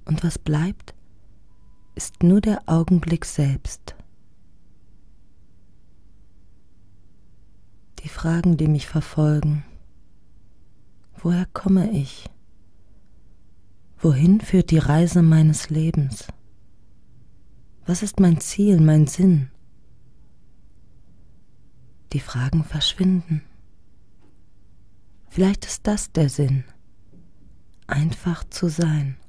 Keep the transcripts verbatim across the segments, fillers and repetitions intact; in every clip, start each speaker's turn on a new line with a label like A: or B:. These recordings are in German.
A: Und was bleibt, ist nur der Augenblick selbst. Die Fragen, die mich verfolgen. Woher komme ich? Wohin führt die Reise meines Lebens? Was ist mein Ziel, mein Sinn? Die Fragen verschwinden. Vielleicht ist das der Sinn, einfach zu sein.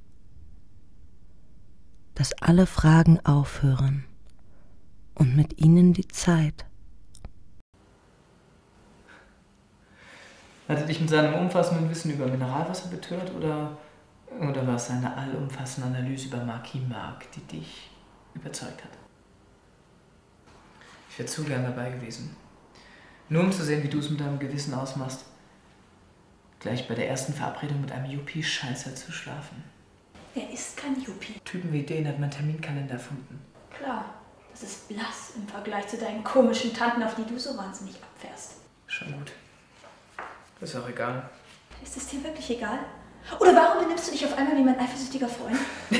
A: Dass alle Fragen aufhören und mit ihnen die Zeit.
B: Hat er dich mit seinem umfassenden Wissen über Mineralwasser betört oder, oder war es seine allumfassende Analyse über Marquis Marc, die dich überzeugt hat? Ich wäre zu gern dabei gewesen. Nur um zu sehen, wie du es mit deinem Gewissen ausmachst, gleich bei der ersten Verabredung mit einem Yuppie-Scheißer zu schlafen.
C: Er ist kein Yuppie.
B: Typen wie den hat mein Terminkalender erfunden.
C: Klar, das ist blass im Vergleich zu deinen komischen Tanten, auf die du so wahnsinnig abfährst.
B: Schon gut. Ist auch egal.
C: Ist es dir wirklich egal? Oder warum benimmst du dich auf einmal wie mein eifersüchtiger Freund?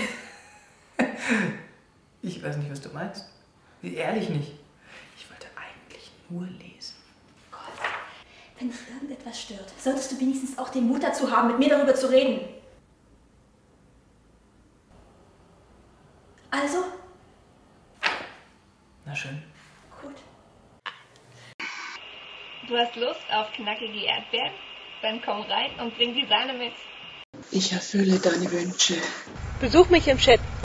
B: Ich weiß nicht, was du meinst. Ehrlich nicht. Ich wollte eigentlich nur lesen.
C: Gott, wenn dich irgendetwas stört, solltest du wenigstens auch den Mut dazu haben, mit mir darüber zu reden. Also?
B: Na schön.
C: Gut.
D: Du hast Lust auf knackige Erdbeeren? Dann komm rein und bring die Sahne mit.
E: Ich erfülle deine Wünsche.
D: Besuch mich im Chat.